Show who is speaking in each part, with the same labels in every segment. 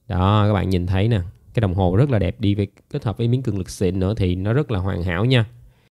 Speaker 1: Đó, các bạn nhìn thấy nè, cái đồng hồ rất là đẹp, đi với kết hợp với miếng cường lực xịn nữa thì nó rất là hoàn hảo nha.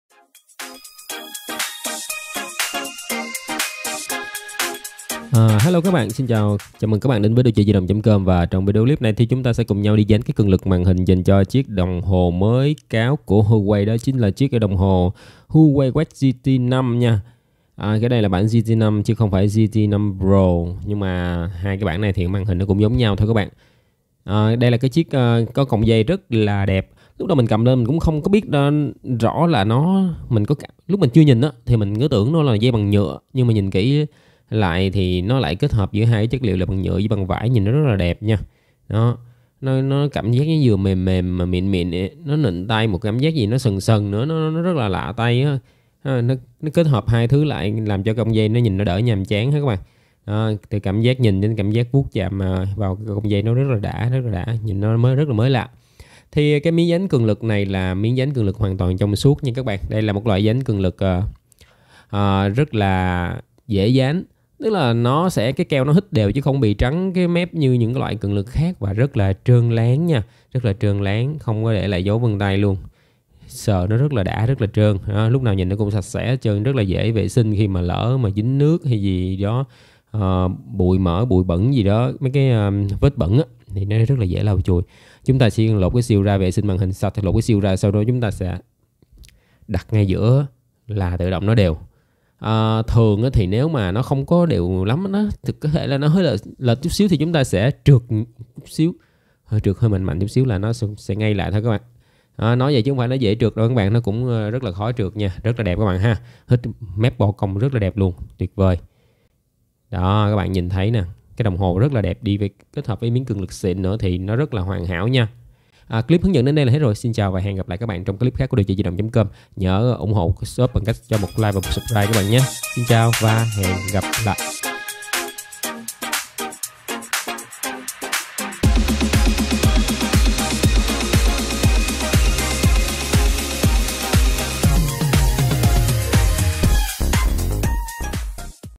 Speaker 1: Hello các bạn, xin chào mừng các bạn đến với đồ chơi di động.com. Và trong video clip này thì chúng ta sẽ cùng nhau đi dán cái cường lực màn hình dành cho chiếc đồng hồ mới cáo của Huawei, đó chính là chiếc cái đồng hồ Huawei Watch GT5 nha. Cái đây là bản GT5 chứ không phải GT5 Pro, nhưng mà hai cái bản này thì màn hình nó cũng giống nhau thôi các bạn. Đây là cái chiếc có cọng dây rất là đẹp. Lúc đầu mình cầm lên mình cũng không có biết rõ là lúc mình chưa nhìn á thì mình cứ tưởng nó là dây bằng nhựa, nhưng mà nhìn kỹ lại thì nó lại kết hợp giữa hai cái chất liệu là bằng nhựa với bằng vải, nhìn nó rất là đẹp nha. Đó, nó cảm giác nó vừa mềm mềm mà mịn mịn, nó nịnh tay, một cảm giác gì nó sần sần nữa, nó rất là lạ tay á. Nó kết hợp hai thứ lại làm cho cọng dây nó nhìn nó đỡ nhàm chán hết các bạn. Từ cảm giác nhìn đến cảm giác vuốt chạm vào cọng dây nó rất là đã, nhìn nó rất là mới lạ. Thì cái miếng dán cường lực này là miếng dán cường lực hoàn toàn trong suốt nha các bạn. Đây là một loại dán cường lực rất là dễ dán, tức là cái keo nó hít đều chứ không bị trắng cái mép như những cái loại cường lực khác, và rất là trơn láng nha, rất là trơn láng, không có để lại dấu vân tay luôn. Sờ nó rất là đã, rất là trơn. Lúc nào nhìn nó cũng sạch sẽ trơn, rất là dễ vệ sinh khi mà lỡ mà dính nước hay gì đó, bụi mỡ, bụi bẩn gì đó, mấy cái vết bẩn á, thì nó rất là dễ lau chùi. Chúng ta chỉ lột cái siêu ra, vệ sinh màn hình sạch thì lột cái siêu ra, sau đó chúng ta sẽ đặt ngay giữa là tự động nó đều. Thường thì nếu mà nó không có đều lắm, nó có thể là nó hơi lệch chút xíu thì chúng ta sẽ trượt chút xíu, trượt hơi mạnh chút xíu là nó sẽ ngay lại thôi các bạn. Nói vậy chứ không phải nó dễ trượt đâu các bạn, nó cũng rất là khó trượt nha, rất là đẹp các bạn ha. Hít mép bo cong rất là đẹp luôn, tuyệt vời. Đó, các bạn nhìn thấy nè, cái đồng hồ rất là đẹp, đi với kết hợp với miếng cường lực xịn nữa thì nó rất là hoàn hảo nha. Clip hướng dẫn đến đây là hết rồi. Xin chào và hẹn gặp lại các bạn trong clip khác của đồ chơi di động.com. Nhớ ủng hộ shop bằng cách cho một like và một subscribe các bạn nhé. Xin chào và hẹn gặp lại.